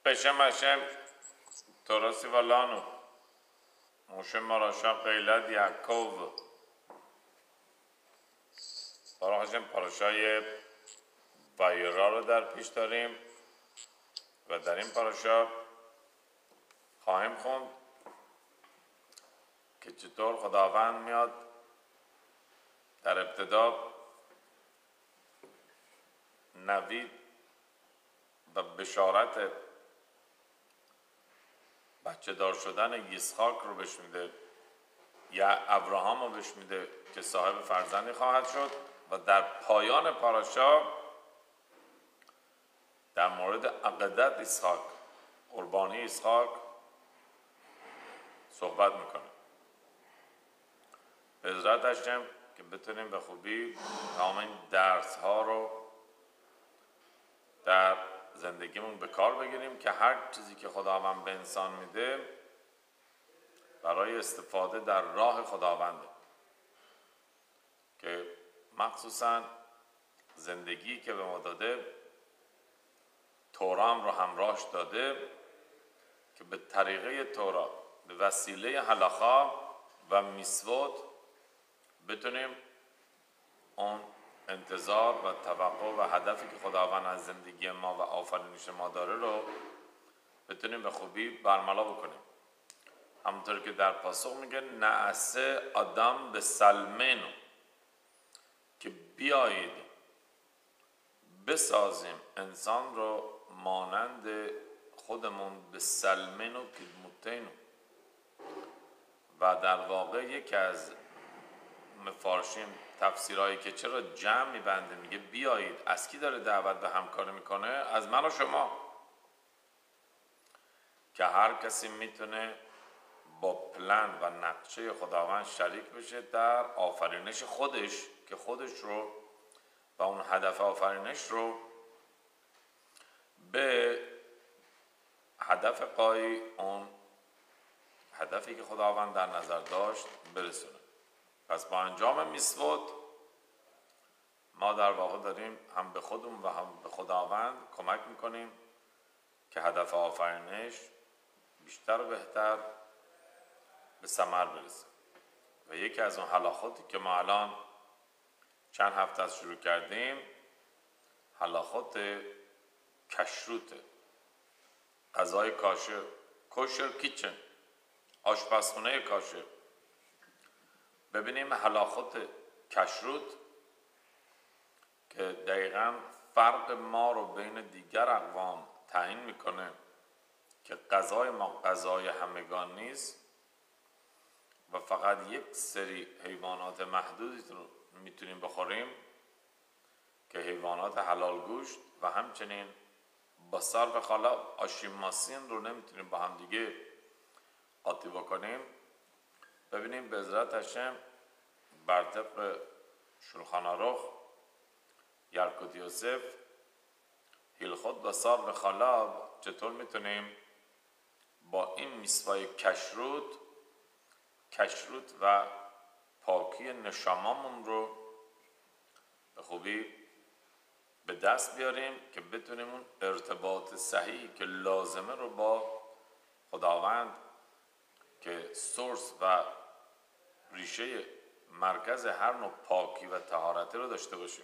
בשם השם תורسی ולانو موشه مراشا قیلت یعقوب. برای هشم پاراشای وایرا رو در پیش داریم و در این پاراشا خواهیم خوند که چطور خداوند میاد در ابتدا نوید و بشارت بچه دار شدن یسحاق رو بهش میده یا ابراهام رو بهش میده که صاحب فرزندی خواهد شد و در پایان پاراشا در مورد عقیدت اسحاق، قربانی اسحاق صحبت میکنه. به عزت هشم که بتونیم به خوبی تمام این درس ها رو در زندگیمون به کار بگیریم که هر چیزی که خداوند به انسان میده برای استفاده در راه خداونده، که مخصوصا زندگی که به ما داده تورا هم رو همراهش داده که به طریقه تورا به وسیله هلاخا و میسوت بتونیم اون انتظار و توقع و هدفی که خداوند از زندگی ما و آفرینش ما داره رو بتونیم به خوبی برملا بکنیم. همونطور که در پاسخ میگه نعسه آدم به سلمنو، که بیایید بسازیم انسان رو مانند خودمون به سلمنو کدموتینو. و در واقع یکی از مفارشین تفسیرهایی که چرا جمع میبنده میگه بیایید، از کی داره دعوت به همکاری میکنه؟ از من و شما، که هر کسی میتونه با پلن و نقشه خداوند شریک بشه در آفرینش خودش، که خودش رو و اون هدف آفرینش رو به هدف قایی، اون هدفی که خداوند در نظر داشت برسونه. پس با انجام میسوت ما در واقع داریم هم به خودمون و هم به خداوند کمک میکنیم که هدف آفرینش بیشتر و بهتر به ثمر برسه. و یکی از اون هلاخوتی که ما الان چند هفته از شروع کردیم هلاخوت کشروته، غذای کاشر، کوشر کیچن، آشپزخونه کاشر. ببینیم هلاخوت کشروت که دقیقاً فرق ما رو بین دیگر اقوام تعیین میکنه که غذای ما غذای همگان نیست و فقط یک سری حیوانات محدودی رو میتونیم بخوریم که حیوانات حلال گوشت، و همچنین بسر و خالا آشیماسین رو نمیتونیم با هم دیگه قاطی بکنیم. ببینیم به عزت هشم بر طبق شولخان آروخ یلکوت یوسف هیلخوت بسار و خالاب چطور میتونیم با این میسوای کشروت و پاکی نشامامون رو به خوبی به دست بیاریم که بتونیم اون ارتباط صحیحی که لازمه رو با خداوند که سورس و ریشه مرکز هر نوع پاکی و طهارتی رو داشته باشیم.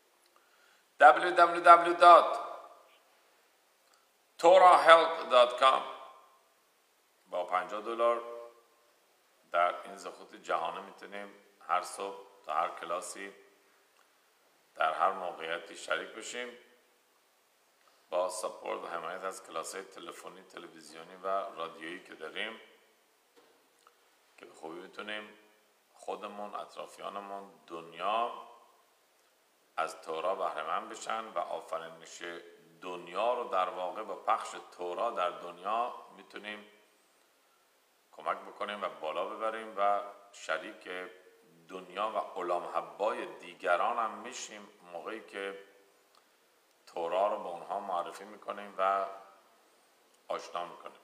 www.torahelp.com با $50 در این زخوت جهانه میتونیم هر صبح تا هر کلاسی در هر موقعیتی شریک بشیم با سپورت و حمایت از کلاس‌های تلفنی، تلویزیونی و رادیویی که داریم، که به خوبی میتونیم خودمون، اطرافیانمون، دنیا از تورا بهره مند بشن و آفرینش دنیا رو در واقع با پخش تورا در دنیا میتونیم کمک بکنیم و بالا ببریم و شریک دنیا و علام حبای دیگران هم میشیم موقعی که تورا رو به اونها معرفی میکنیم و آشنا میکنیم.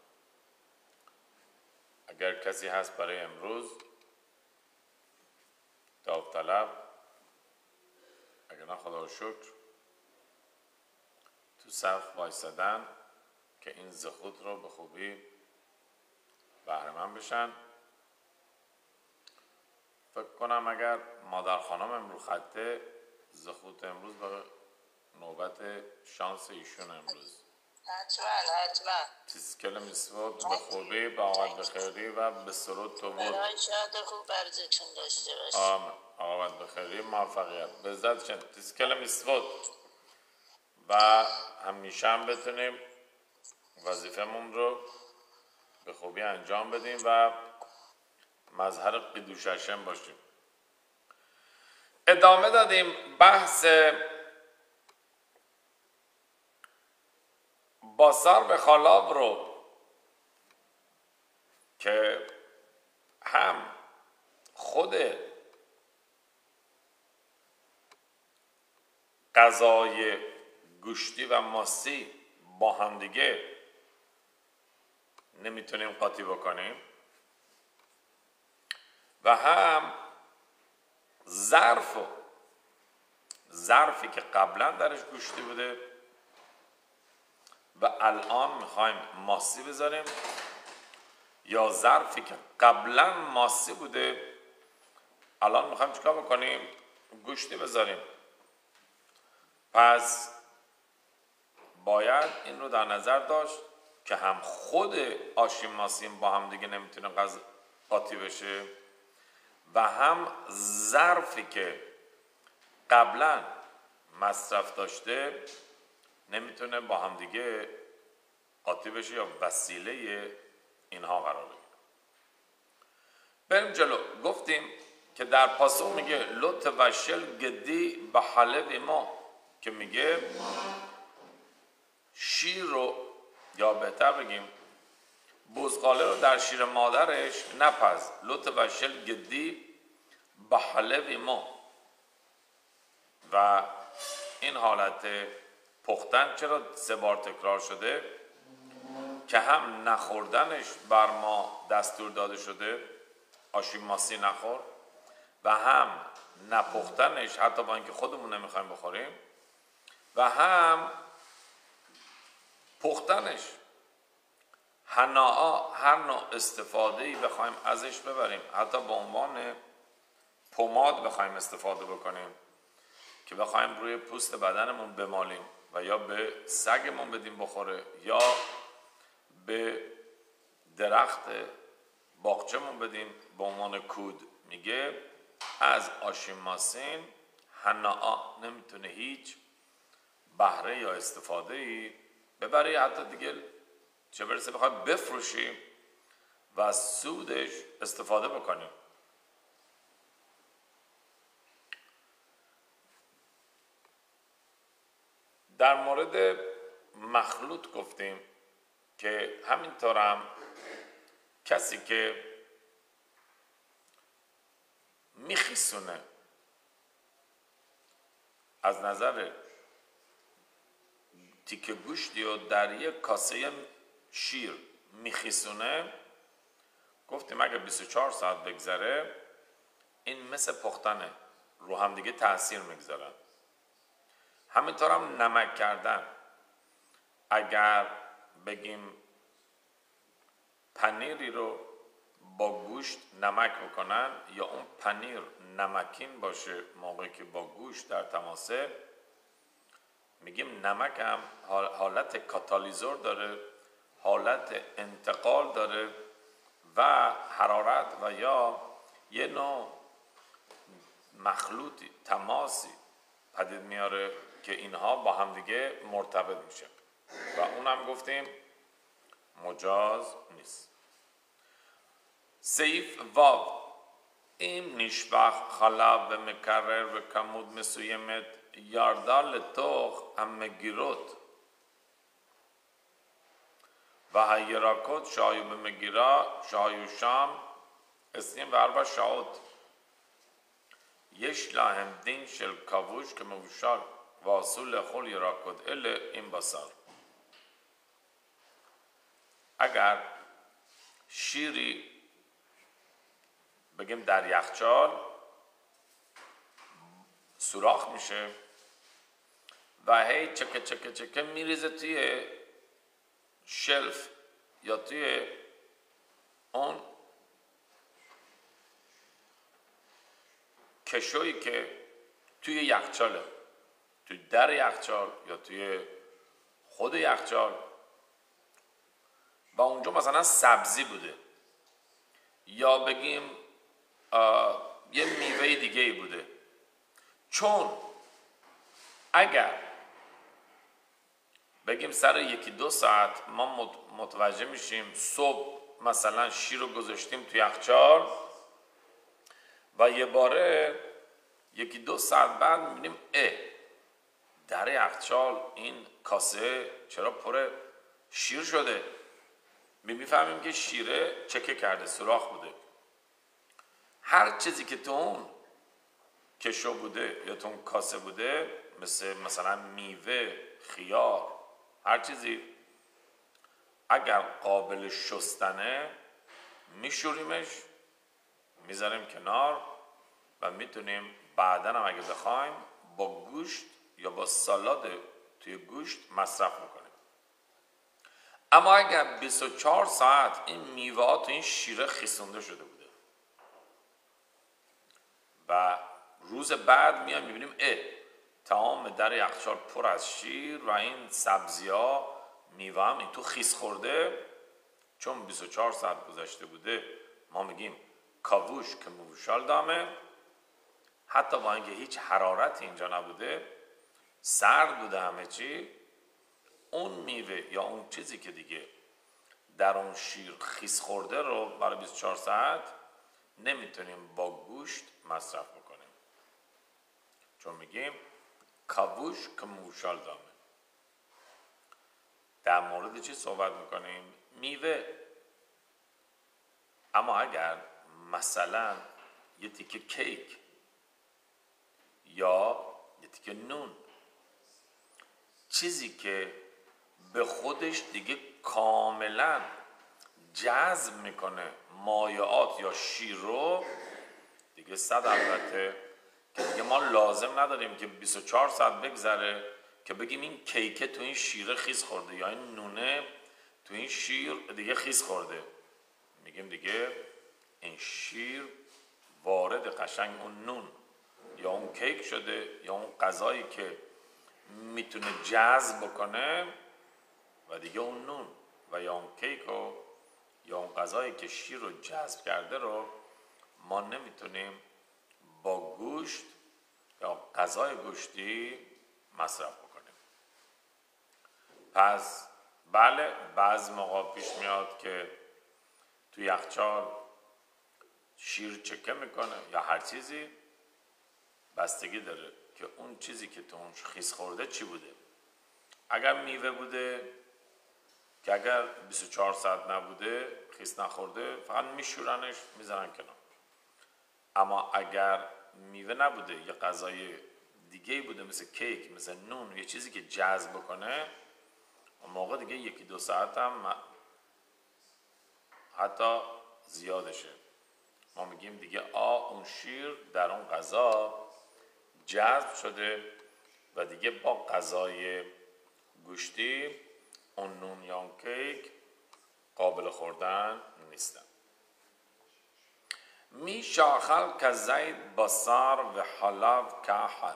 اگر کسی هست برای امروز داوطلب، اگر نه خدا رو شکر تو صف وایسادن که این زخوت رو به خوبی بهره‌مند بشن. فکر کنم اگر مادر خانم امروز خطه، زخوت امروز به نوبت شانس ایشون امروز. حتما تیسکل مسواد به خوبی، به آقاد بخیری و به سرود تو بود. برای شاد خوب برزتون داشته باشید. آقاد بخیری موفقیت به عزت شد. تیسکل مسواد و همیشه هم بتونیم وظیفمون رو به خوبی انجام بدیم و مظهر قدوش هشم باشیم. ادامه دادیم بحث باسار به خالاب رو که هم خود غذای گوشتی و ماسی با هم دیگه نمیتونیم قاطی بکنیم و هم ظرفی که قبلا درش گوشتی بوده و الان میخوایم ماسی بذاریم، یا ظرفی که قبلا ماسی بوده الان میخوایم چیکار بکنیم؟ گوشتی بذاریم. پس باید این رو در نظر داشت که هم خود آشی ماسی با هم دیگه نمیتونه قاطی بشه و هم ظرفی که قبلا مصرف داشته نمیتونه با هم دیگه قاطی بشه یا وسیله اینها قرار بگیره. بریم جلو. گفتیم که در پاسخ میگه لط وشل گدی به حلب ما، که میگه شیر رو، یا بهتر بگیم بزغاله رو در شیر مادرش نپز. لط وشل گدی به حلب ما. و این حالت پختن چرا 3 بار تکرار شده؟ که هم نخوردنش بر ما دستور داده شده، آشی ماسی نخور، و هم نپختنش حتی با اینکه خودمون نمیخوایم بخوریم، و هم پختنش حناء هر نوع استفاده‌ای بخوایم ازش ببریم، حتی به عنوان پماد بخوایم استفاده بکنیم که بخوایم روی پوست بدنمون بمالیم و یا به سگمون بدیم بخوره یا به درخت باغچه‌مون بدیم به عنوان کود. میگه از آشی ماسین حناء نمیتونه هیچ بهره یا استفاده‌ای ببری، حتی دیگه چه برسه بخوایم بفروشیم و از سودش استفاده بکنیم. در مورد مخلوط گفتیم که همینطور هم کسی که میخیسونه از نظر تیکه گوشتی و در یک کاسه شیر میخیسونه، گفتیم اگه 24 ساعت بگذره این مثل پختنه، رو هم دیگه تأثیر میگذارن. همینطور هم نمک کردن. اگر بگیم پنیری رو با گوشت نمک بکنن یا اون پنیر نمکین باشه موقعی که با گوشت در تماسه، میگیم نمک هم حالت کاتالیزور داره، حالت انتقال داره و حرارت و یا یه نوع مخلوطی تماسی پدید میاره که اینها با هم دیگه مرتبط میشه و اونم گفتیم مجاز نیست. سیف واو این نشبخ خلاب مکرر و کمود مسویمت یاردال توخ ام گیروت و هیراکوت شایو به مگیرا شایو شام اسنیم و اربع شاوت یش لاهم دین شل کاووش که موشال واصول خول یراکوت ال این بسار. اگر شیری بگیم در یخچال سوراخ میشه و هی چکه چکه چکه میریزه توی شلف یا توی اون کشویی که توی یخچاله، توی در یخچال یا توی خود یخچال و اونجا مثلا سبزی بوده یا بگیم یه میوه دیگه ای بوده. چون اگر بگیم سر 1-2 ساعت ما متوجه میشیم صبح مثلا شیر رو گذاشتیم توی یخچال و یه باره 1-2 ساعت بعد میبینیم در یخچال این کاسه چرا پر شیر شده، میفهمیم که شیره چکه کرده، سوراخ بوده. هر چیزی که تو اون کشو بوده یا تو اون کاسه بوده، مثلا میوه، خیار، هر چیزی اگر قابل شستنه میشوریمش، میذاریم کنار و میتونیم بعداً هم اگه بخوایم با گوشت یا با سالاد توی گوشت مصرف بکنیم. اما اگر 24 ساعت این میوه ها تو این شیره خیسونده شده بوده و روز بعد میایم میبینیم تمام در یخچال پر از شیر و این سبزی ها، میوه هم این تو خیس خورده، چون 24 ساعت گذشته بوده ما میگیم کاووش که موشال دامه، حتی با اینکه هیچ حرارتی اینجا نبوده، سرد بوده همه چی، اون میوه یا اون چیزی که دیگه در اون شیر خیس خورده رو برای 24 ساعت نمیتونیم با گوشت مصرف بکنیم، چون میگیم کاووش که موشال دامه. در مورد چی صحبت میکنیم؟ میوه. اما اگر مثلا یه تیکه کیک یا یه تیکه نون، چیزی که به خودش دیگه کاملا جذب میکنه مایعات یا شیر رو، دیگه البته که دیگه ما لازم نداریم که 24 ساعت بگذره که بگیم این کیکه تو این شیر خیس خورده یا این نونه تو این شیر دیگه خیس خورده. میگیم دیگه این شیر وارد قشنگ اون نون یا اون کیک شده یا اون غذایی که میتونه جذب بکنه و دیگه اون نون و یا اون کیک رو یا اون غذایی که شیر رو جذب کرده رو ما نمیتونیم با گوشت یا غذای گوشتی مصرف بکنیم. پس بله، بعضی موقع پیش میاد که تو یخچال شیر چکه میکنه یا هر چیزی، بستگی داره که اون چیزی که تو اون خیس خورده چی بوده. اگر میوه بوده که اگر 24 ساعت نبوده خیس نخورده، فقط میشورنش میذارن کنار. اما اگر میوه نبوده یه غذای دیگه بوده مثل کیک، مثل نون، یه چیزی که جذب بکنه، اون موقع دیگه 1-2 ساعت هم حتی زیادشه. ما میگیم دیگه اون شیر در اون غذا جذب شده و دیگه با غذای گوشتی اون نون یا اون کیک قابل خوردن نیستن. می شاخل که زید بصار و حلاف که احد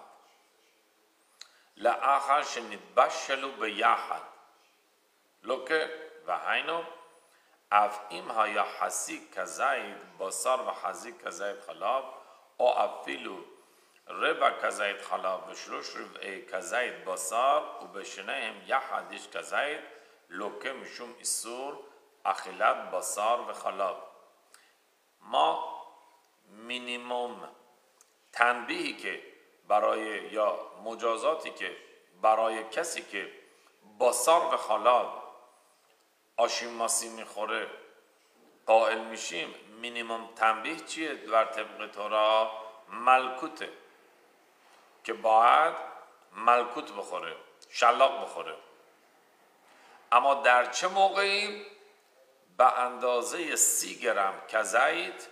لآخر شنید بشلو به یحد لکه و هینو افعیم ها یا حسی که زید بصار و حسی که زید خلاف او افیلو ربا که زید خلاف و شروش ربعی که زید بصار و بشنه هم یحدش که زید لکه مشوم ایسور اخیلت بصار و خلاف. ما مینیموم تنبیهی که برای یا مجازاتی که برای کسی که بصار و خلاف آشین ماسی میخوره قائل میشیم، مینیموم تنبیه چیه در طبق تورا؟ ملکوته، که باید ملکوت بخوره، شلاق بخوره. اما در چه موقعی؟ به اندازه 30 گرم کزید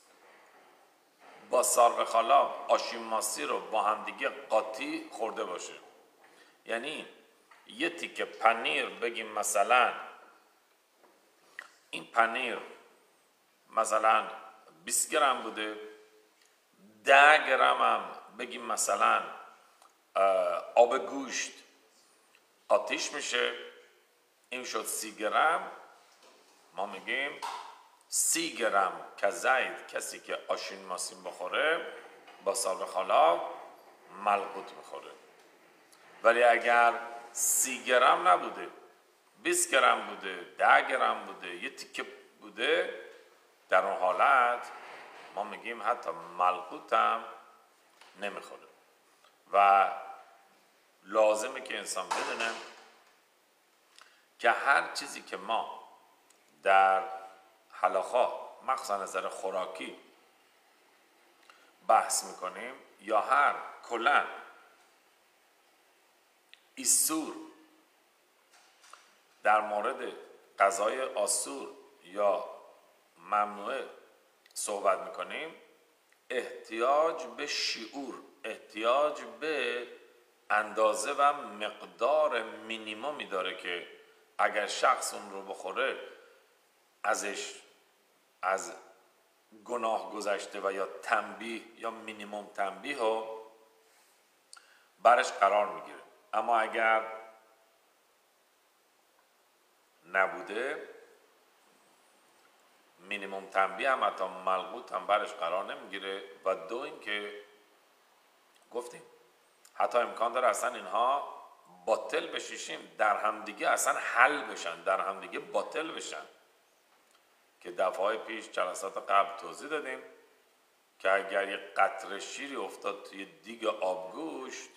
بصار و خلاف آشین ماسی رو با همدیگه قاطی خورده باشه. یعنی یه تیکه پنیر بگیم مثلا این پنیر مثلا 20 گرم بوده، 10 گرم هم بگیم مثلا آب گوشت آتیش میشه، این شد 30 گرم. ما میگیم 30 گرم که زید کسی که آشین ماسین بخوره با سالب خالا ملقوط میخوره. ولی اگر 30 گرم نبوده، 20 گرم بوده، 10 گرم بوده، یه تیکه بوده، در اون حالت ما میگیم حتی ملقوط هم نمیخوره. و لازمه که انسان بدونه که هر چیزی که ما در حلقات مخصوصا نظر خوراکی بحث میکنیم یا هر کلن ایسور در مورد غذای آسور یا ممنوعه صحبت میکنیم، احتیاج به شعور، احتیاج به اندازه و مقدار مینیمومی داره که اگر شخص اون رو بخوره ازش از گناه گذشته و یا تنبیه یا مینیموم تنبیه رو برش قرار میگیره. اما اگر نبوده مینیموم تنبیه هم حتی ملقوط هم برش قرار نمیگیره. و دو این که گفتیم حتی امکان داره اصلا اینها باطل بشیشیم، در همدیگه اصلا حل بشن، در همدیگه باطل بشن، که دفعه پیش جلسات قبل توضیح دادیم که اگر یه قطره شیری افتاد توی دیگ آبگوشت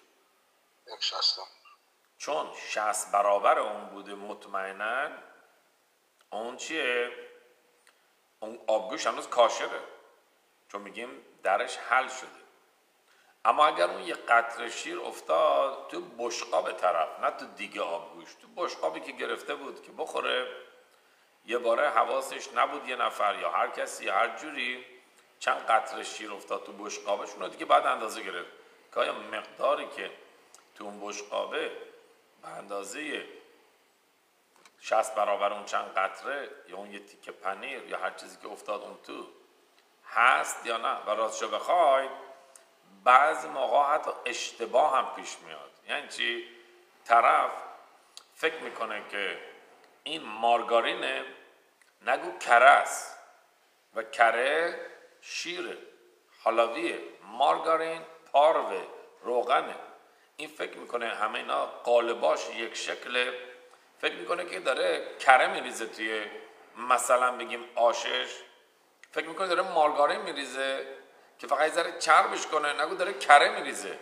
چون 60 برابر اون بوده مطمئناً اون چیه؟ اون آبگوشت هنوز کاشره، چون میگیم درش حل شده. اما اگر اون یه قطره شیر افتاد تو بشقاب طرف، نه تو دیگه آبگوشت، تو بشقابی که گرفته بود که بخوره، یه باره حواسش نبود، یه نفر یا هر کسی هر جوری چند قطره شیر افتاد تو بشقابش، اونو دیگه بعد اندازه گرفت که آیا مقداری که تو اون بشقابه به اندازه 60 برابر اون چند قطره یا اون یه تیکه پنیر یا هر چیزی که افتاد اون تو هست یا نه. و راستشو بخواید بعضی موقع حتی اشتباه هم پیش میاد. یعنی چی؟ طرف فکر میکنه که این مارگارینه، نگو کره است و کره شیره، حلاویه، مارگارین پاروه، روغنه. این فکر میکنه همه اینا قالباش یک شکله، فکر میکنه که داره کره میریزه توی مثلا بگیم آشش، فکر میکنه داره مارگارین میریزه که فقط یه ذره چربش کنه، نگو داره کره میریزه.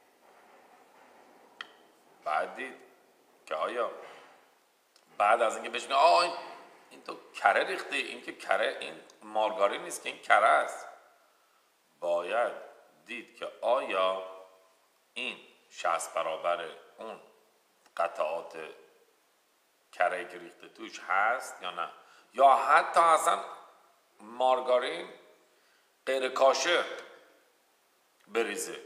بعد دید که آیا بعد از اینکه بهش میگه این تو کره ریختی، این که کره، این مارگارین نیست که این کره است، باید دید که آیا این 60 برابر اون قطعات کره که ریخته توش هست یا نه. یا حتی اصلا مارگارین غیر کاشر بریزه.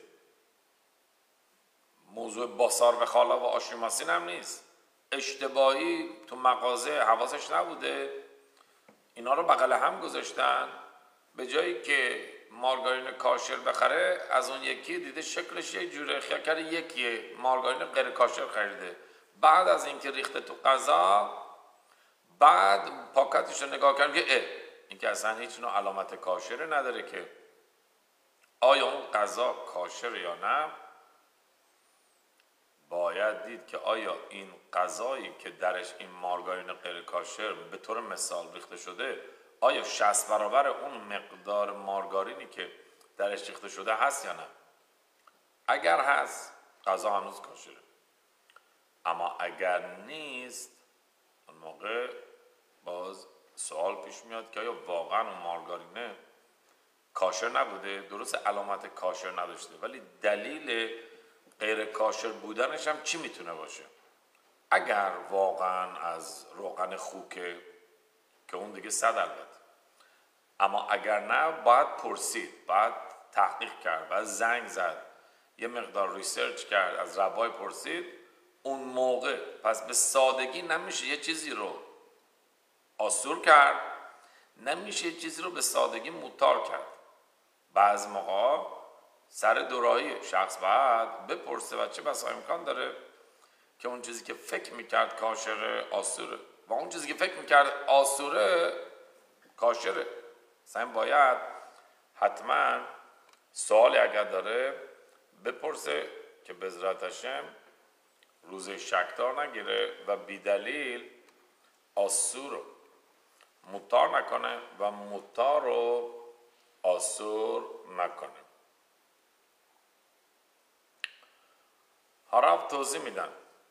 موضوع باسار و خالا و آشیماسین هم نیست، اشتباهی تو مغازه حواسش نبوده اینا رو بغل هم گذاشتن، به جایی که مارگارین کاشر بخره از اون یکی دیده شکلش یه جوره، خیال کرده یکیه، مارگارین غیر کاشر خریده. بعد از اینکه ریخته تو غذا، بعد پاکتش رو نگاه کرد که این که اصلا هیچ نوع علامت کاشر نداره، که آیا اون غذا کاشر یا نه. باید دید که آیا این غذایی که درش این مارگارین غیر کاشر به طور مثال ریخته شده، آیا 60 برابر اون مقدار مارگارینی که درش ریخته شده هست یا نه. اگر هست غذا هنوز کاشره. اما اگر نیست، اون موقع باز سوال پیش میاد که آیا واقعا اون مارگارینه کاشر نبوده، درست علامت کاشر نداشته، ولی دلیل غیر کاشر بودنش هم چی میتونه باشه؟ اگر واقعا از روغن خوکه که اون دیگه 100 البته، اما اگر نه باید پرسید، باید تحقیق کرد، باید زنگ زد، یه مقدار ریسرچ کرد، از روای پرسید، اون موقع. پس به سادگی نمیشه یه چیزی رو آسور کرد، نمیشه چیزی رو به سادگی موتار کرد. بعض موقع سر دوراهی شخص باید بپرسه و چه بسا امکان داره که اون چیزی که فکر میکرد کاشره آسوره و اون چیزی که فکر میکرد آسوره کاشره. مثلا باید حتما سوالی اگر داره بپرسه که به عزت هشم روزه شکدار نگیره و بیدلیل آسور رو موتار نکنه و موتار رو آسور نکنه. هاراب توضیح میدن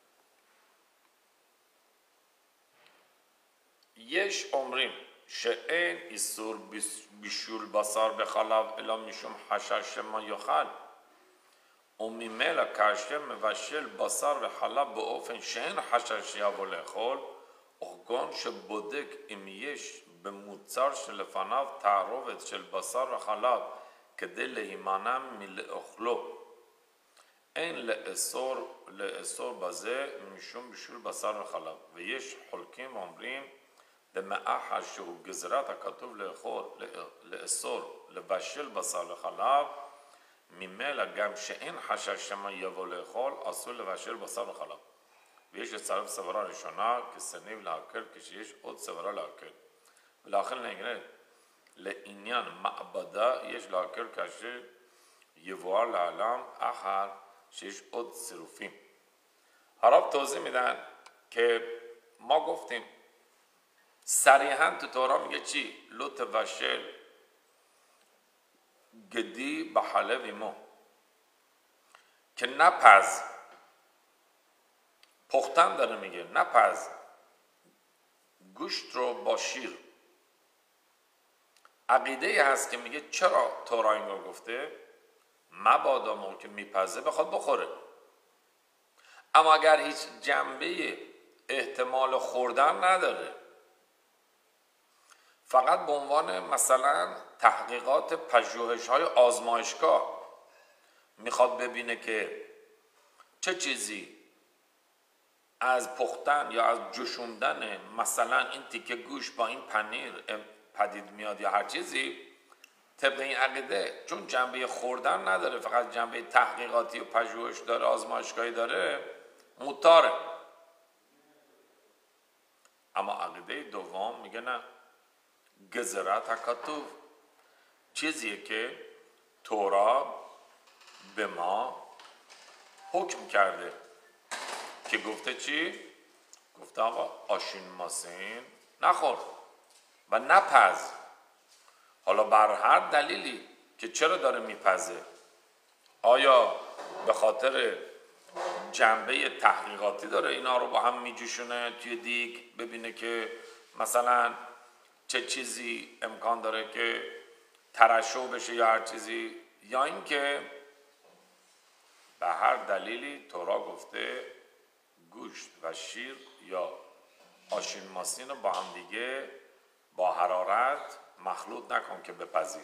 יש אומרים שאין איסור בישול בשר בחלב אלא משום חשש שמא יאכל וממילא כאשר מבשל בשר וחלב באופן שאין חשש שיבוא לאכול וכגון שבודק אם יש במוצר שלפניו תערובת של בשר וחלב כדי להימנע מלאכלו אין לאסור בזה משום בישול בשר וחלב ויש חולקים אומרים למאחר שהוא גזרת הכתוב לאסור לבשל בשר וחלב ממילא גם שאין חשש שמא יבוא לאכול אסור לבשל בשר וחלב ויש לצרף סברה ראשונה כסניב להקל כשיש עוד סברה להקל ולאחר נגלה לעניין מעבדה יש להקל כאשר יבואר לעולם אחר שיש עוד צירופים. הרב توضیح میدن که ما گفتیم صریحاً تو تورا میگه چی؟ لط وشل گدی به حلب ایمو که نپز پختن داره میگه نپز گوشت رو با شیر. عقیده هست که میگه چرا تورا اینو گفته؟ مبادا موقع که میپزه بخواد بخوره اما اگر هیچ جنبه احتمال خوردن نداره فقط به عنوان مثلا تحقیقات پژوهش‌های آزمایشگاه میخواد ببینه که چه چیزی از پختن یا از جوشوندن مثلا این تیکه گوشت با این پنیر پدید میاد یا هر چیزی طبق این عقیده چون جنبه خوردن نداره فقط جنبه تحقیقاتی و پژوهش داره آزمایشگاهی داره موتاره. اما عقیده دوم میگه نه گزرت کتوب چیزیه که تورا به ما حکم کرده که گفته چی؟ گفته آقا آشین ماسین نخور و نپز. حالا بر هر دلیلی که چرا داره میپزه آیا به خاطر جنبه تحقیقاتی داره اینا رو با هم میجوشونه توی دیگ ببینه که مثلا چه چیزی امکان داره که ترشح بشه یا هر چیزی یا اینکه به هر دلیلی تورا گفته گوشت و شیر یا آشین ماسین رو با هم دیگه با حرارت مخلوط نکن که بپزی.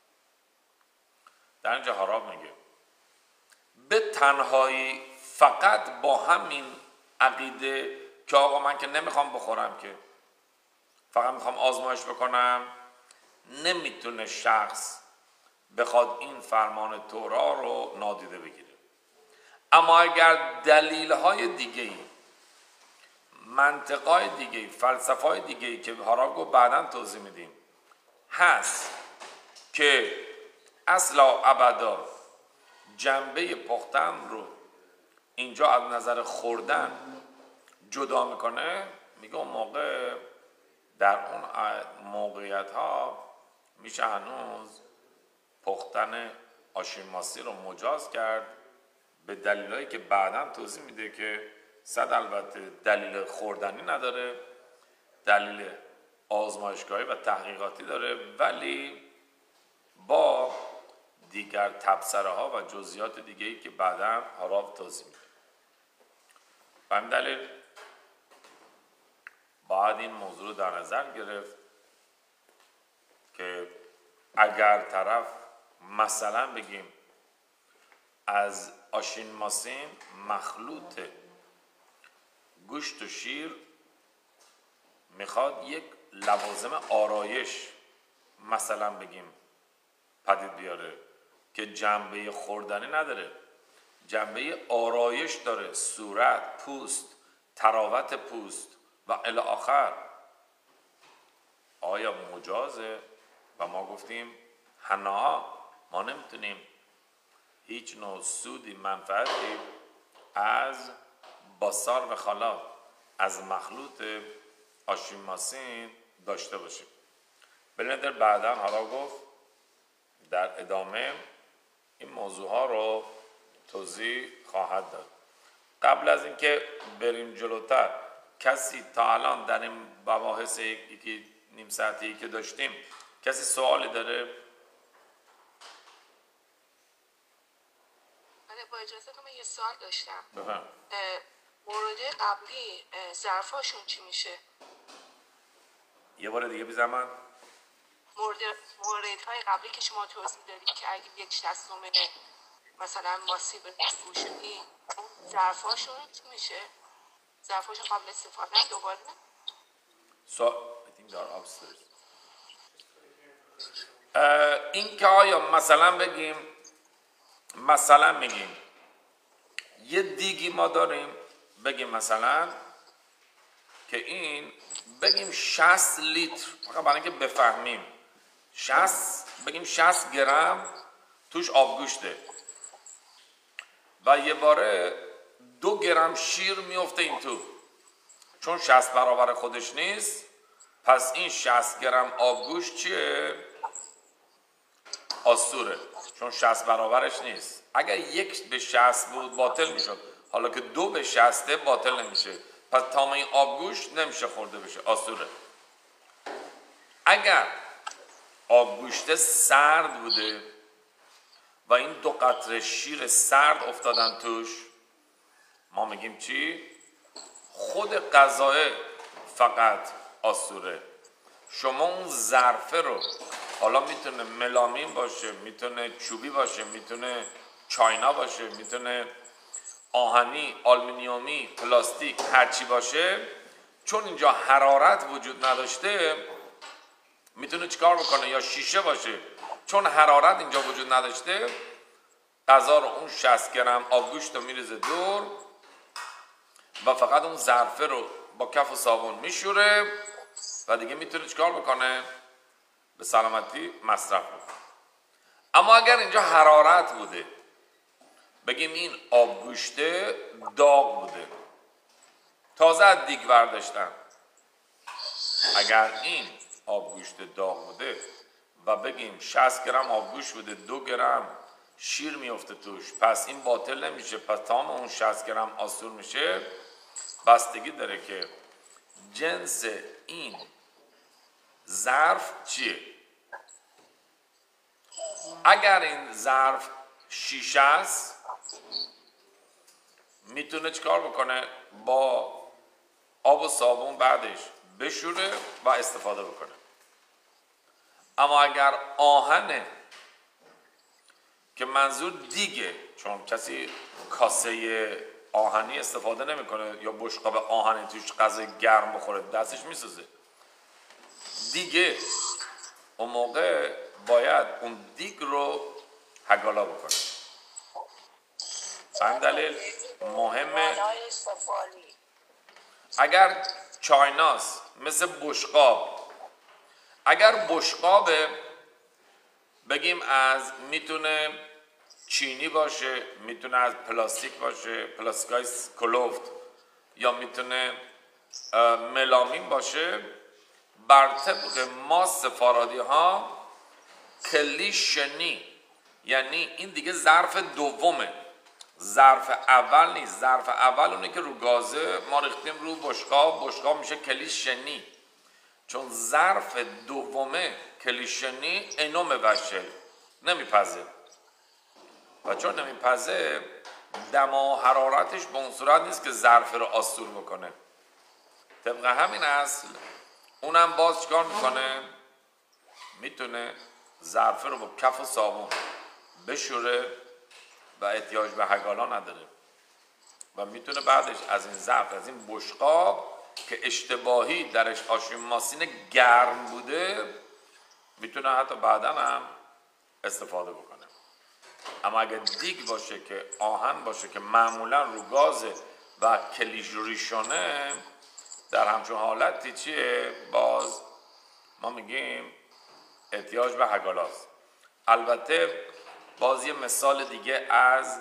در اینجا هاراب میگه به تنهایی فقط با همین عقیده که آقا من که نمیخوام بخورم که فقط میخوام آزمایش بکنم نمیتونه شخص بخواد این فرمان تورا رو نادیده بگیره. اما اگر دلیل‌های دیگه‌ای منطق‌های دیگه‌ای فلسفه‌های دیگه‌ای که هاراب گفت بعداً توضیح میدیم هست که اصلا ابدا جنبه پختن رو اینجا از نظر خوردن جدا میکنه میگه اون موقع در اون موقعیت ها میشه هنوز پختن آشین ماسی رو مجاز کرد به دلیلایی که بعداً توضیح میده که صد البته دلیل خوردنی نداره دلیل آزمایشگاهی و تحقیقاتی داره ولی با دیگر تبصره ها و جزئیات دیگه‌ای که بعداً هاراب توضیح میده. به همین دلیل باید این موضوع رو در نظر گرفت که اگر طرف مثلا بگیم از آشین ماسین مخلوط گوشت و شیر میخواد یک لوازم آرایش مثلا بگیم پدید بیاره که جنبه خوردنی نداره، جنبه آرایش داره، صورت، پوست، تراوت پوست و الی آخر. آیا مجازه؟ و ما گفتیم حنا ما نمیتونیم هیچ نوع سودی منفعتی از باسار و خالا، از مخلوط آشیماسین داشته باشیم. بلندر بعدا حالا گفت در ادامه این موضوع ها رو توضیح خواهد داد. قبل از اینکه بریم جلوتر، کسی تا الان در این مباحث یکی نیم ساعتی که داشتیم کسی سوالی داره؟ با اجازه من یه سوال داشتم. بفهم. مورد قبلی ظرفاشون چی میشه؟ یه بار دیگه بزن من. موردهای قبلی که شما توضیح دادید که اگه یک 60 مثلا ماسیب نفروشی، ظرفاشون چی میشه؟ ظرفاشون قبل استفاده دوباره؟ I think they are upstairs. این که آیا مثلا بگیم یه دیگی ما داریم، بگیم مثلا که این بگیم 60 لیتر، فقط برای اینکه بفهمیم، بگیم 60 گرم توش آبگوشته و یه باره 2 گرم شیر میفته این تو، چون 60 برابر خودش نیست، پس این 60 گرم آبگوشت چیه؟ آسوره، چون 60 برابرش نیست. اگر 1 به 60 بود باطل میشد، حالا که 2 به 60 باطل نمیشه، پس تمام این آبگوشت نمیشه خورده بشه، آسوره. اگر آبگوشت سرد بوده و این 2 قطره شیر سرد افتادن توش، ما میگیم چی؟ خود غذا فقط آسوره. شما اون ظرفه رو، حالا میتونه ملامین باشه، میتونه چوبی باشه، میتونه چاینا باشه، میتونه آهنی، آلومینیومی، پلاستیک، هرچی باشه، چون اینجا حرارت وجود نداشته میتونه چیکار بکنه؟ یا شیشه باشه، چون حرارت اینجا وجود نداشته، غذا رو اون 60 گرم آبگوشت رو میریزه دور و فقط اون ظرفه رو با کف و صابون میشوره و دیگه میتونه چیکار بکنه؟ به سلامتی مصرف بکنه. اما اگر اینجا حرارت بوده، بگیم این آبگوشته داغ بوده، تازه از دیگ برداشتن، اگر این آبگوشت داغ بوده و بگیم 60 گرم آبگوشت بوده، 2 گرم شیر میفته توش، پس این باطل نمیشه، پس تمام اون 60 گرم آسور میشه. بستگی داره که جنس این ظرف چیه. اگر این ظرف شیشه است، میتونه چیکار بکنه؟ با آب و صابون بعدش بشوره و استفاده بکنه. اما اگر آهنه، که منظور دیگه، چون کسی کاسه آهنی استفاده نمیکنه یا بشقاب آهنی توش غذای گرم بخوره دستش میسوزه، دیگه اون موقع باید اون دیگ رو حگالا بکنه. این دلیل مهمه. اگر چایناست، مثل بشقاب، اگر بشقابه بگیم از میتونه چینی باشه، میتونه از پلاستیک باشه، پلاستیکای کلوفت، یا میتونه ملامین باشه، بر طبق ما سفارادی ها کلیشنی، یعنی این دیگه ظرف دومه، ظرف اول نیست. ظرف اول اونه که رو گازه ما ریختیم رو بشقاب، بشقاب میشه کلیشنی، چون ظرف دومه کلیشنی اینو مبشه، نمیپزه، و چون نمیپزه دم و حرارتش به اون صورت نیست که ظرف رو آسور بکنه. طبق همین اصل اونم باز چیکار میکنه؟ میتونه ظرف رو با کف و صابون بشوره و احتیاج به حگالا نداره و میتونه بعدش از این ظرف، از این بشقاب که اشتباهی درش آشین ماسین گرم بوده میتونه حتی بعدا هم استفاده بکنه. اما اگر دیگ باشه که آهن باشه که معمولا رو گازه و کلیجوریشونه، در همچون حالتی چیه؟ باز ما میگیم احتیاج به هگالاست. البته باز یه مثال دیگه از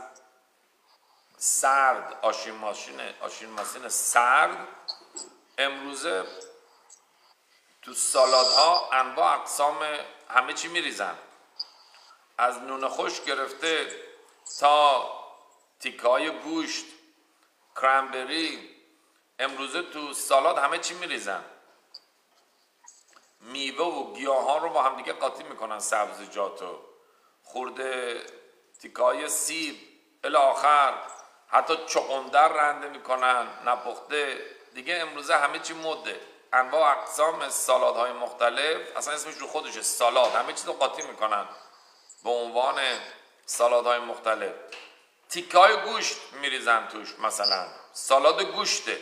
سرد، آشین ماشین سرد. امروزه تو سالادها انواع اقسام همه چی میریزن، از نون خوش گرفته تا تیکه‌های گوشت، کرنبری. امروزه تو سالاد همه چی میریزن، میوه و گیاه ها رو با هم دیگه قاطی میکنن، سبزیجاتو، خورده تیکه‌های سیب الی آخر، حتی چغندر رنده میکنن نپخته دیگه. امروزه همه چی مده، انواع اقسام سالادهای مختلف، اصلا اسمش رو خودشه سالاد، همه چیز رو قاطی میکنن به عنوان سالادهای مختلف. تیکه‌های گوشت میریزن توش، مثلا سالاد گوشته،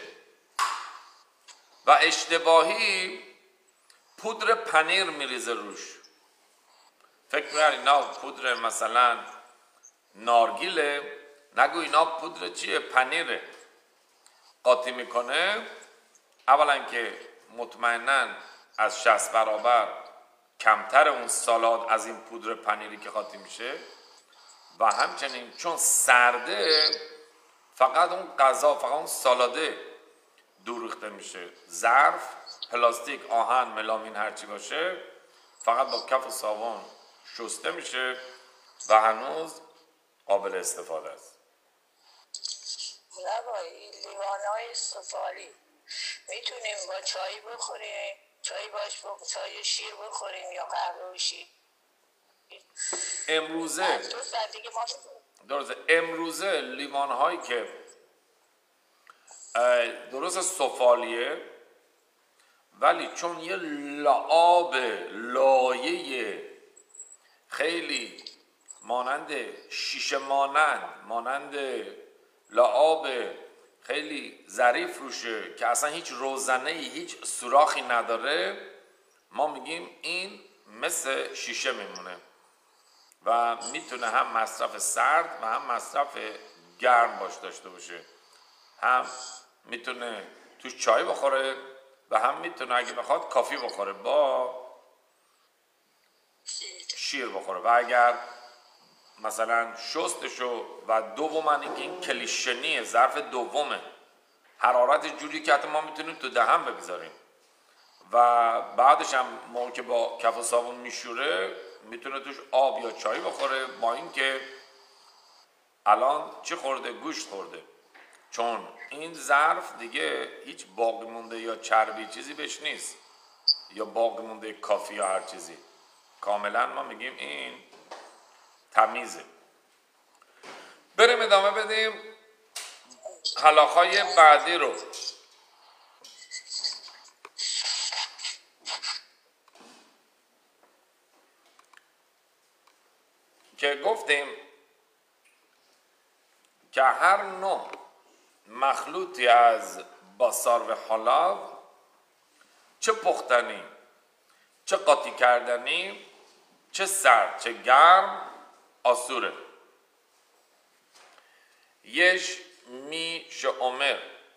و اشتباهی پودر پنیر میریزه روش. فکر می‌کنن اینا پودر مثلا نارگیله، نگو اینا پودر چیه؟ پنیره. قاطی میکنه. اولا که مطمئناً از 60 برابر کمتر اون سالاد از این پودر پنیری که قاطی میشه، و همچنین چون سرده فقط اون غذا، فقط اون سالاده دور ریخته میشه. ظرف، پلاستیک، آهن، ملامین، هرچی باشه فقط با کف صابون شسته میشه و هنوز قابل استفاده است. نبایی لیوانهای سفالی میتونیم با چای بخوریم، چای شیر بخوریم یا قهوه و شیر. امروزه دو ساعت دیگه ما درسته، امروزه لیوان هایی که درست سفالیه ولی چون یه لعاب لایه خیلی مانند شیشه مانند لعاب خیلی ظریف روشه که اصلا هیچ روزنه‌ای، هیچ سوراخی نداره، ما میگیم این مثل شیشه میمونه و میتونه هم مصرف سرد و هم مصرف گرم داشته باشه. هم میتونه توش چای بخوره و هم میتونه اگه بخواد کافی بخوره با شیر بخوره. و اگر مثلا شستشو و دوما اینکه این کلیشنیه، ظرف دومه، حرارت جوری که حتی ما میتونیم تو دهن بگذاریم و بعدش هم موقع که با کف و صابون میشوره میتونه توش آب یا چای بخوره. با اینکه الان چی خورده؟ گوشت خورده، چون این ظرف دیگه هیچ باقی مونده یا چربی چیزی بهش نیست یا باقی مونده کافی یا هر چیزی، کاملا ما میگیم این تمیزه. بریم ادامه بدیم حلاقهای بعدی رو. که گفتیم که هر نوع مخلوطی از باسار و حلاق، چه پختنی، چه قاطی کردنی، چه سرد چه گرم، آسوره. یش می شعمر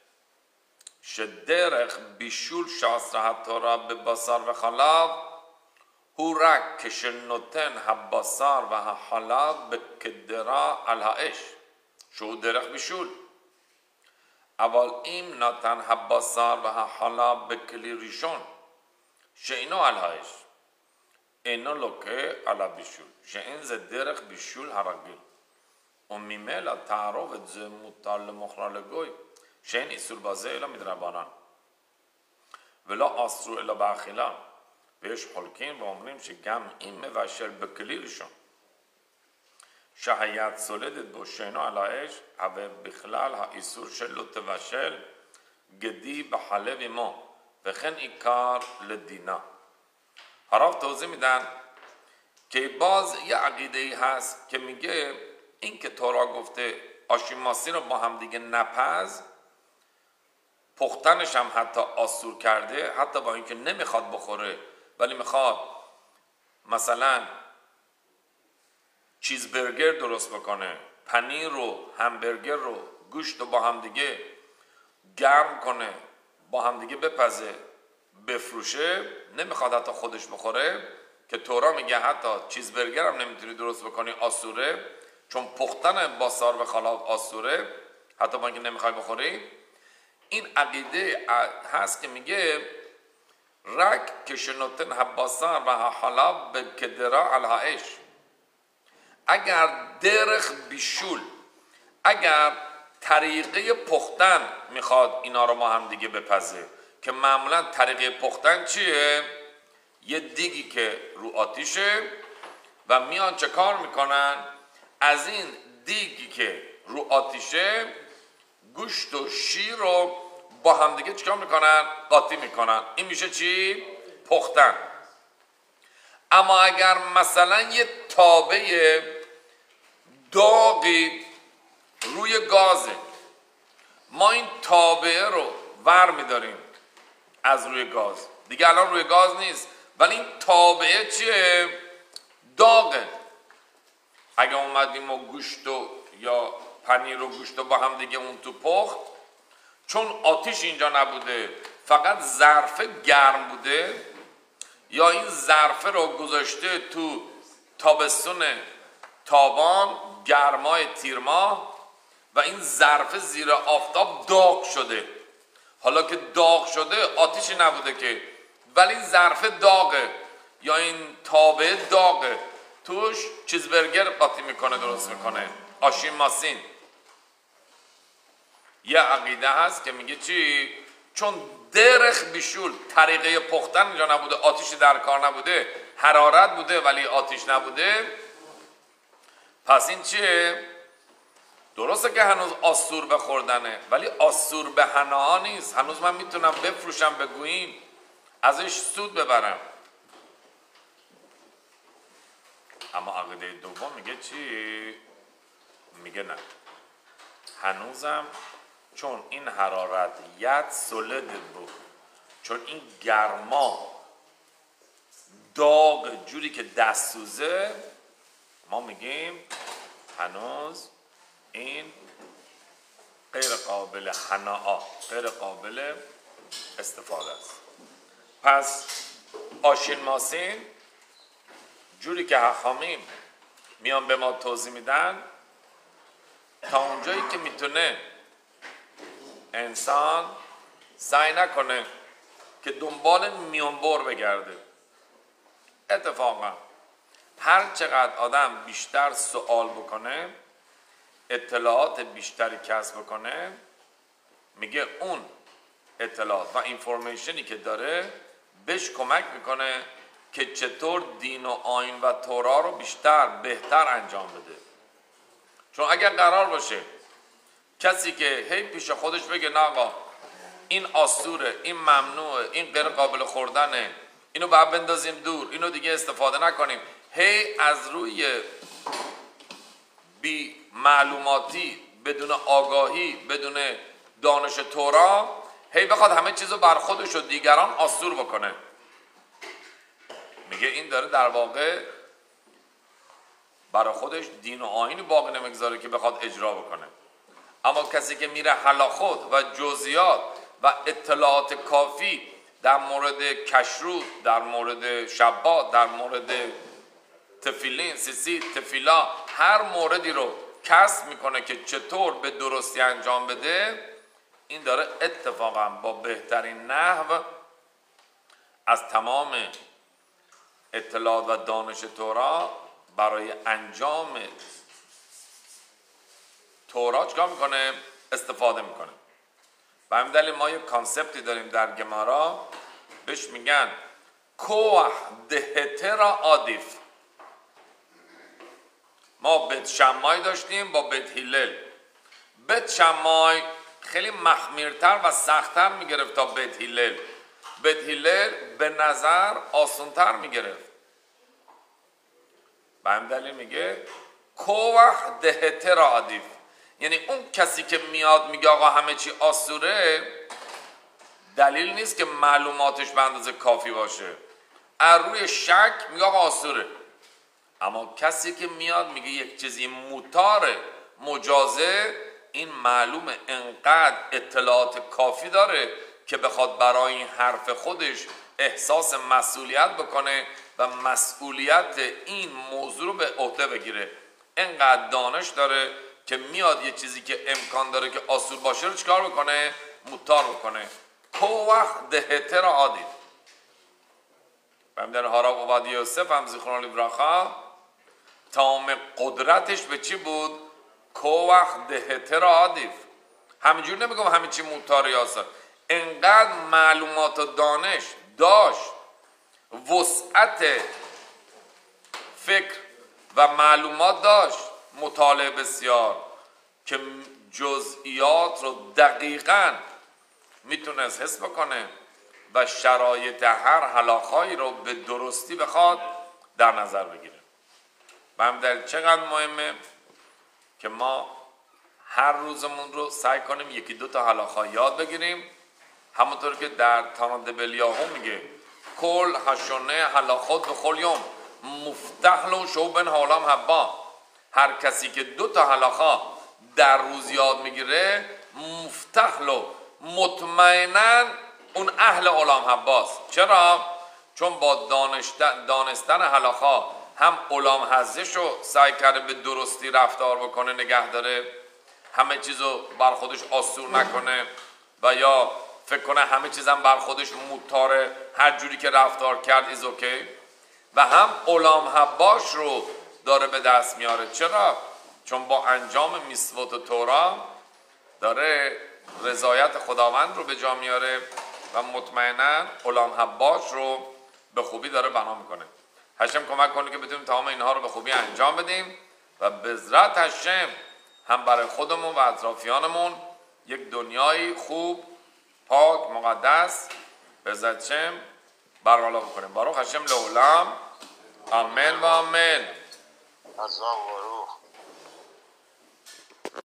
شدرخ بیشول شاسرحت را به باسار و حلاق هورک کشنوتن هباسار و حلاق به کدرا الهایش شو درخ بیشول اول ایم ناتن هباسار و حلاق به کلی ریشون شینو الهایش اینو لکه علا بیشول شین ز درخ بیشول هرگل و میمل تعرف ز مطال مخرالگوی شین ایسول بازه الا میدربانان ولا آسرو الا باخیلان بهش حلکین و عمریم چه گم این موشل بکلیرشون شهیت سولدت با شینو علایش اوه بخلال ها ایسور شلوت وشل گدی به حلوی ما بخن ای کار لدینا. حراف توضیح میدن که باز یه عقیده ای هست که میگه این که تورا گفته آشیماسی رو با هم دیگه نپز، پختنش هم حتی آسور کرده، حتی با اینکه نمیخواد بخوره ولی میخواد مثلا چیزبرگر درست بکنه، پنیر رو، همبرگر رو، گوشت رو با هم دیگه گرم کنه، با هم دیگه بپزه، بفروشه، نمیخواد حتی خودش بخوره، که تورا میگه حتی چیزبرگر هم نمیتونی درست بکنی، آسوره، چون پختن با سارو خلاق آسوره، حتی با اینکه نمیخوای بخوری. این عقیده هست که میگه رک کشنوتن حباسان و حلاب به کدرا الهایش، اگر درخ بیشول، اگر طریقه پختن میخواد اینا رو ما هم دیگه بپزه، که معمولا طریقه پختن چیه؟ یه دیگی که رو آتیشه و میان چه کار میکنن؟ از این دیگی که رو آتیشه گوشت و شیر رو با هم دیگه چیکار میکنن؟ قاطی میکنن. این میشه چی؟ پختن. اما اگر مثلا یه تابه داغی روی گازه، ما این تابه رو ور میداریم از روی گاز، دیگه الان روی گاز نیست، ولی این تابه چیه؟ داغه. اگه اومدیم و گوشت و یا پنیر و گوشت با هم دیگه اون تو پخت، چون آتیش اینجا نبوده، فقط ظرفه گرم بوده، یا این ظرفه رو گذاشته تو تابستون تابان، گرمای تیرماه، و این ظرفه زیر آفتاب داغ شده. حالا که داغ شده آتیشی نبوده که، ولی ظرفه داغه یا این تابه داغه، توش چیزبرگر قاطی میکنه، درست میکنه، آشین ماسین. یه عقیده هست که میگه چی؟ چون درخ بیشول، طریقه پختن اینجا نبوده، آتیشی در کار نبوده، حرارت بوده ولی آتیش نبوده، پس این چیه؟ درسته که هنوز آسور به خوردنه، ولی آسور به حنا نیست. هنوز من میتونم بفروشم به گویم، ازش سود ببرم. اما عقیده دوم میگه چی؟ میگه نه، هنوزم چون این حرارت ید سولد بود، چون این گرما داغ جوری که دست سوزه، ما میگیم هنوز این غیر قابل حناء، غیر قابل استفاده است. پس آشین ماسین جوری که حخامیم میان به ما توضیح میدن، تا اونجایی که میتونه انسان سعی نکنه که دنبال میانبر بگرده. اتفاقا هر چقدر آدم بیشتر سوال بکنه، اطلاعات بیشتری کسب بکنه، میگه اون اطلاعات و اینفورمیشنی که داره بهش کمک میکنه که چطور دین و آیین و تورا رو بیشتر بهتر انجام بده. چون اگر قرار باشه کسی که هی پیش خودش بگه نه آقا این آسوره، این ممنوعه، این غیر قابل خوردنه، اینو باید بندازیم دور، اینو دیگه استفاده نکنیم، هی از روی بی معلوماتی، بدون آگاهی، بدون دانش تورا، هی بخواد همه چیزو بر خودش و دیگران آسور بکنه، میگه این داره در واقع برای خودش دین و آیین باقی نمیگذاره که بخواد اجرا بکنه. اما کسی که میره حلاخود و جزئیات و اطلاعات کافی در مورد کشروت، در مورد شبات، در مورد تفیلین، سیسی، تفیلا، هر موردی رو کسب میکنه که چطور به درستی انجام بده، این داره اتفاقا با بهترین نحو از تمام اطلاعات و دانش تورا برای انجام تورا چیکار میکنه؟ استفاده میکنه. به همین دلیل ما یک کانسپتی داریم در گمارا بهش میگن کوه دهترا آدیف. ما بیت شمای داشتیم با بیت هیلل. بیت شمای خیلی مخمیرتر و سختتر میگرفت تا بیت هیلل. بیت هیلل به نظر آسانتر میگرفت. به همین دلیل میگه کوه دهترا آدیف، یعنی اون کسی که میاد میگه آقا همه چی آسوره، دلیل نیست که معلوماتش به اندازه کافی باشه. از روی شک میگه آقا آسوره. اما کسی که میاد میگه یک چیزی موتاره، مجازه، این معلومه انقدر اطلاعات کافی داره که بخواد برای این حرف خودش احساس مسئولیت بکنه و مسئولیت این موضوع رو به عهده بگیره. انقدر دانش داره که میاد یه چیزی که امکان داره که آسور باشه رو چیکار بکنه؟ موتار بکنه. کو وقت دهته را عادید. در هاراب عبادی یوسف هم زیخران لبرخا تمام قدرتش به چی بود؟ کو وقت دهته را عادیف. همینجور نمیگم همین چی موتار یاسر، انقدر معلومات و دانش داشت، وسعت فکر و معلومات داشت، مطالعه بسیار، که جزئیات رو دقیقاً میتونست حس بکنه و شرایط هر هلاخایی رو به درستی بخواد در نظر بگیره. و هم در چقدر مهمه که ما هر روزمون رو سعی کنیم یکی دو تا هلاخا یاد بگیریم، همونطور که در تاناد بلیاهو میگه کل هشونه هلاخات به خلیوم مفتح لو شوبن حالم حبا. هر کسی که دو تا هلاخا در روز یاد میگیره مفتح لو، مطمئناً اون اهل علام حباست. چرا؟ چون با دانستن هلاخا هم علام حزش رو سعی کرده به درستی رفتار بکنه، نگه داره، همه چیزو بر خودش آسور نکنه و یا فکر کنه همه چیزم بر خودش موتاره، هر جوری که رفتار کرد ایز اوکی، و هم علام حباش رو داره به دست میاره. چرا؟ چون با انجام میسوت و تورا داره رضایت خداوند رو به جا میاره و مطمئنا علام حباش رو به خوبی داره بنا میکنه. هشم کمک کنه که بتونیم تمام اینها رو به خوبی انجام بدیم و به عزت هشم هم برای خودمون و اطرافیانمون یک دنیای خوب، پاک، مقدس به عزت هشم برقرار بکنیم. باروخ هشم لعلم. آمین و آمین.